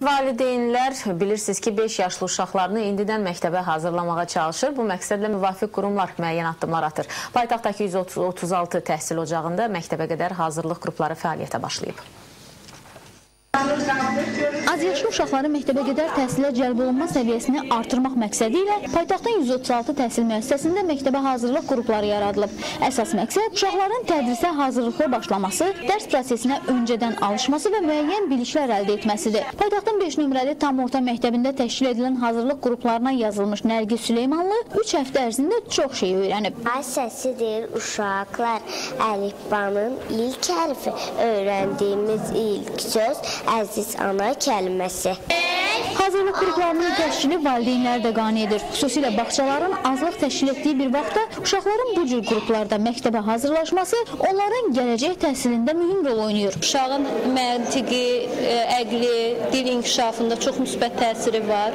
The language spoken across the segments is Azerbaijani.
Valideynlər bilirsiniz ki, 5 yaşlı uşaqlarını indidən məktəbə hazırlamağa çalışır. Bu məqsədlə müvafiq qurumlar müəyyən addımlar atır. Paytaxtdakı 136 təhsil ocağında məktəbə qədər hazırlıq qrupları fəaliyyətə başlayıb. Azyaşlı uşaqların məktəbə qədər təhsilə cəlb olunma səviyyəsini artırmaq məqsədi ilə paytaxtın 136 təhsil müəssisəsində məktəbə hazırlıq qrupları yaradılıb. Əsas məqsəd uşaqların tədrisə hazırlıqlı başlaması, dərs prosesinə öncədən alışması və müəyyən biliklər əldə etməsidir. Paytaxtın 5 nömrəli tam orta məktəbində təşkil edilən hazırlıq qruplarına yazılmış Nərgiz Süleymanlı 3 həftə ərzində çox şey öyrənib. Ay səsidir uşaqlar, əlifbanın ilk hərfi, öyrəndiyimiz ilk söz, əziz ana kəlməsi. Hazırlıq qruplarının təşkili valideynləri də qane edir. Xüsusilə bağçaların azlıq təşkil etdiyi bir vaxtda uşaqların bu cür qruplarda məktəbə hazırlaşması onların gələcək təhsilində mühüm rol oynayır. Uşağın məntiqi, əqli, dil inkişafında çox müsbət təsiri var.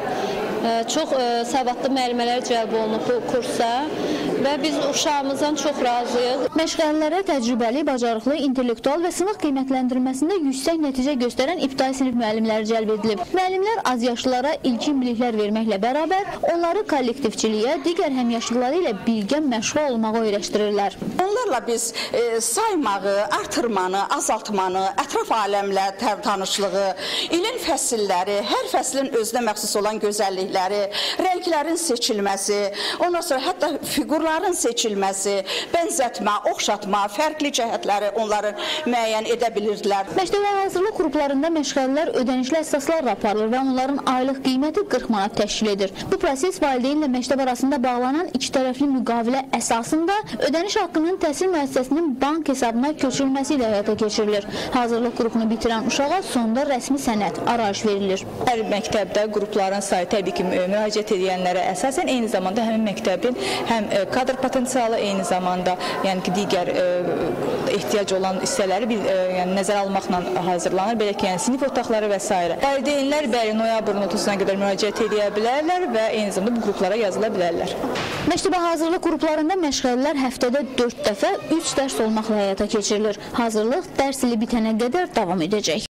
Çox savadlı müəllimələr cəlb olunub bu kursa və biz uşağımızdan çox razıyıq. Məşğələlərə təcrübəli, bacarıqlı, intellektual və sınıq qiymətləndirməsində yüksək nəticə göstərən ibtidai sinif müəllimləri cəlb edilib. Müəllimlər azyaşlılara ilkin biliklər verməklə bərabər onları kollektivçiliyə, digər həmyaşlıları ilə birgə məşğul olmağı öyrəşdirirlər. Onlarla biz saymağı, artırmanı, azaltmanı, ətraf aləmlə tanışlığı, ilin fəsilləri, hər fəslin özünə məxsus olan gözəllikləri, rənglərin seçilməsi, ondan sonra hətta fiqurların seçilməsi, bənzətmə, oxşatma, fərqli cəhətləri onların müəyyən edə bilirdilər. Məktəbə hazırlıq qruplarında məşğələlər ödənişli əsaslarla aparılır və onların aylıq qiyməti 40 manat təşkil edir. Bu proses valideynlə məktəb arasında bağlanan iki tərəfli müqavilə əsasında ödəniş haqqının təhsil müəssisəsinin bank hesabına köçürülməsi ilə həyata keçirilir. Hazırlıq qrupunu bitirən uşağa sonda rəsmi sənəd, arayış verilir. Hər məktəbdə qrupların sayı təbii ki, müraciət edənlərə əsasən eyni zamanda həmin məktəbin həm kadr potensialı, eyni zamanda yəni ki, digər ehtiyac olan hissələri yəni nəzərə almaqla hazırlanır. Belə ki, yəni sinif otaqları və s. Valideynlər noyabrın 30-na qədər müraciət edə bilərlər və eyni zamanda bu qruplara yazıla bilərlər. Məktəbə hazırlıq qruplarında məşğələlər həftədə 4 dəfə 3 dərs olmaqla həyata keçirilir. Hazırlıq dərs ili bitənə qədər davam edəcək.